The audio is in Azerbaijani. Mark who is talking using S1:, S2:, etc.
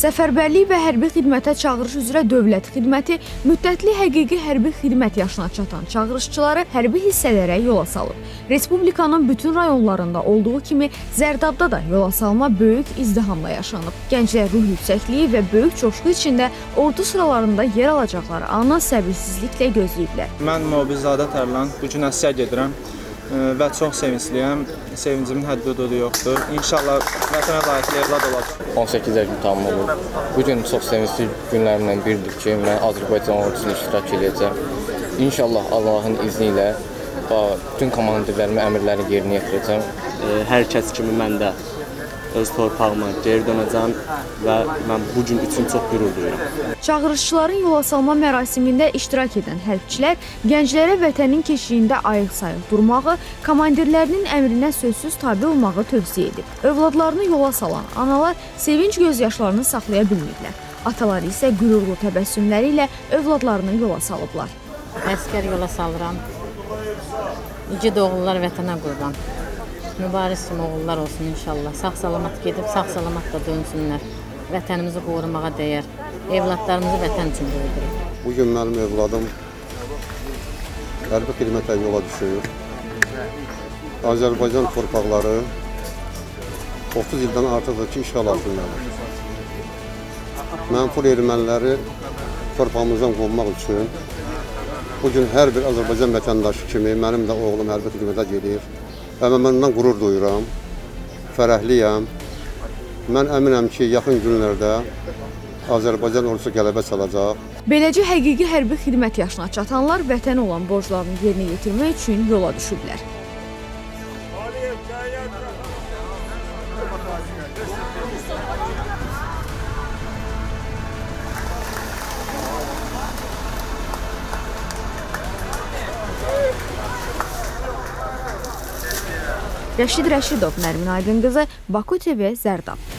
S1: Səfərbərlik və hərbi xidmətə çağırış üzrə dövlət xidməti müddətli həqiqi hərbi xidmət yaşına çatan çağırışçıları hərbi hissələrə yola salıb. Respublikanın bütün rayonlarında olduğu kimi Zərdabda da yola salma böyük izdihamla yaşanıb. Gənclər ruh yüksəkliyi və böyük coşqu içində ordu sıralarında yer alacaqları anı səbirsizliklə gözləyiblər.
S2: Mən Mobilzadə Tərlan, bu gün Əsya gedirəm və çox sevincliyəm. Sevincimin həddi-hududu yoxdur. İnşallah vətənə layiqli evlad olacaq.
S3: 18 yaş imtahanım olur. Bu gün çox sevincli günlərimdən biridir ki, mən Azərbaycan ordusunda iştirak edəcəm. İnşallah Allahın izni ilə bütün komandirlərimi, əmrləri yerinə yetirəcəm.
S4: Hər kəs kimi mən də öz torpağıma geri dönəcəm və mən bu gün üçün çox qürur duyuram.
S1: Çağırışçıların yola salma mərasimində iştirak edən hərbçilər gənclərə vətənin keşiyində ayıq-sayıq durmağı, komandirlərinin əmrinə sözsüz tabe olmağı tövsiyə edib. Övladlarını yola salan analar sevinç gözyaşlarını saxlaya bilməyiblər. Atalar isə qürurlu təbəssümləri ilə övladlarını yola salıblar.
S5: Əskər yola salıram. İgid oğullar vətənə qurban. Mübariz oğullar olsun inşallah. Sağ-salamat gedib, sağ-salamat da dönsünlər. Vətənimizi qorumağa dəyər. Evladlarımızı vətən üçün öldürür.
S6: Bugün mənim evladım hərbi xidmətə yola düşür. Azərbaycan torpaqları 30 ildən artıqdır ki, işğal altındadır. Mənfur erməniləri torpağımızdan qovmaq üçün bugün hər bir Azərbaycan vətəndaşı kimi mənim də oğlum hərbi xidmətə gedir. Və mən bundan qürur duyuram, fərəhliyəm. Mən əminəm ki, yaxın günlərdə Azərbaycan ordusu qələbə çalacaq.
S1: Beləcə həqiqi hərbi xidmət yaşına çatanlar vətənə olan borclarını yerinə yetirmək üçün yola düşüblər. Rəşid Rəşidov, Nərmin Aydınqızı, Baku TV, Zərdab.